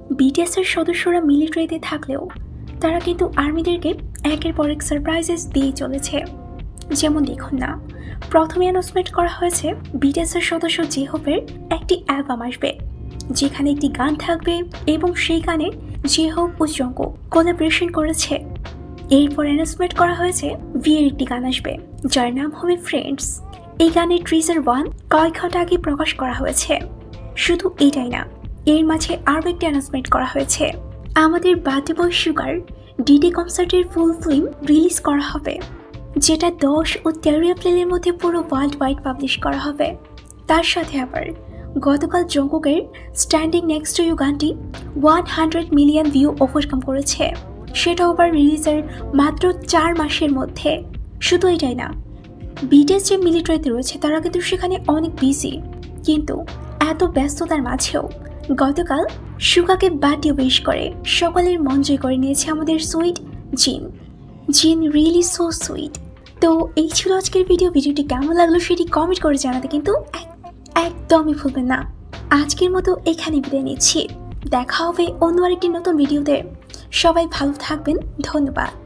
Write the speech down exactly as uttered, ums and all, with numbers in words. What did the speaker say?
BTS এর সদস্যরা মিলিটারিতে থাকলেও তারা কিন্তু আর্মিদেরকে একের পর এক সারপ্রাইজেস দিয়ে চলেছে। যেমন দেখুন না, প্রথমে অ্যানাউন্সমেন্ট করা হয়েছে বিটিএস এর সদস্য জেহোপের একটি অ্যালবাম আসবে, যেখানে একটি গান থাকবে এবং সেই গানে জেহোপ ও জঙ্কুক কোলাবোরেশন করেছে। এরপর অ্যানাউন্সমেন্ট করা হয়েছে ভি এর একটি গান আসবে যার নাম হবে ফ্রেন্ডস। এই গানের ট্রিজার ওয়ান কয়েক ঘন্টা আগে প্রকাশ করা হয়েছে। শুধু এটাই না, এর মাঝে আরও একটি অ্যানাউন্সমেন্ট করা হয়েছে, আমাদের বার্থডে বয় সুগার ডিডি কনসার্টের ফুল ফিল্ম রিলিজ করা হবে, যেটা দশ ও তেরো এপ্রিলের মধ্যে পুরো ওয়ার্ল্ড ওয়াইড পাবলিশ করা হবে। তার সাথে আবার গতকাল জঙ্কুকের স্ট্যান্ডিং নেক্সট টু ইউ গানটি one hundred million view overcome করেছে, সেটাও আবার রিলিজের মাত্র চার মাসের মধ্যে। শুধু এটাই না, বিটিএস যে মিলিটারিতে রয়েছে তারা কিন্তু সেখানে অনেক বিজি, কিন্তু এত ব্যস্ততার মাঝেও গতকাল সুগাকে বার্থডে উইশ করে সকলের মন জয় করে নিয়েছে আমাদের সুইট জিন। জিন রিয়েলি সো সুইট। তো এই ছিল আজকের ভিডিও। ভিডিওটি কেমন লাগলো সেটি কমেন্ট করে জানাতে কিন্তু একদমই ভুলবেন না। আজকের মতো এখানে বিদায় নিচ্ছি, দেখা হবে অন্য আরেকটি নতুন ভিডিওতে। সবাই ভালো থাকবেন, ধন্যবাদ।